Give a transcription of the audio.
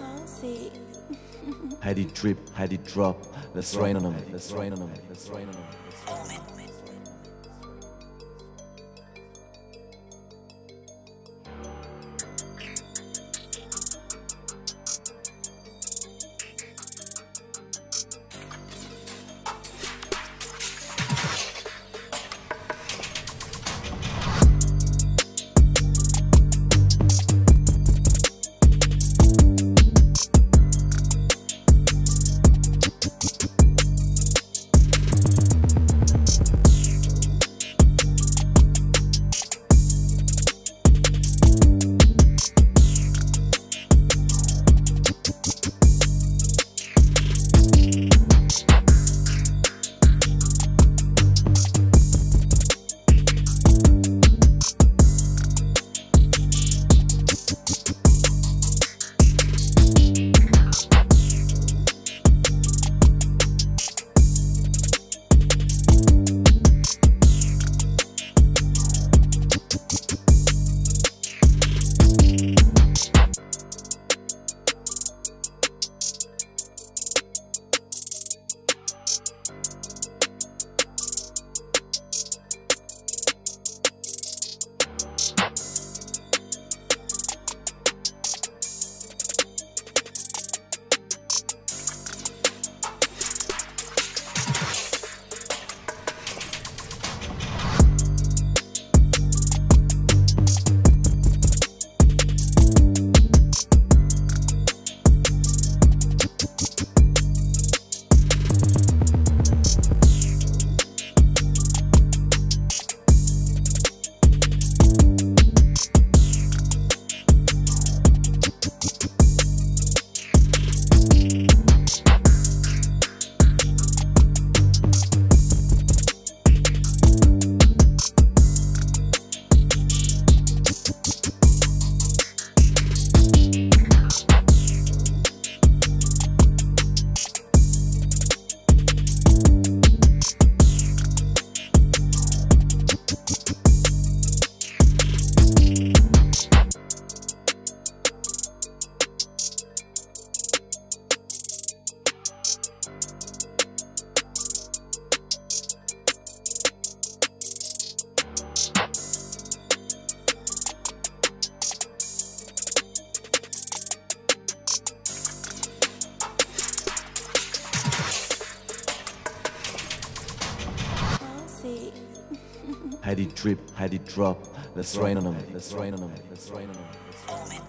See. Eddy drip, Eddy drop. Let's rain on them. Let's rain on them. Let's rain on them. Eddy drip, Eddy drop. Let's rain on them. Let's rain on them. Let's rain on them.